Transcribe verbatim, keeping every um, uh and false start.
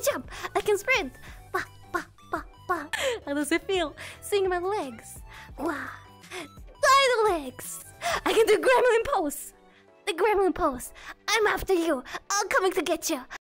jump. I can sprint. Bah, bah, bah, bah. How does it feel? Swing my legs. Wow. Idle legs. I can do gremlin pose. The gremlin pose. I'm after you. I'm coming to get you.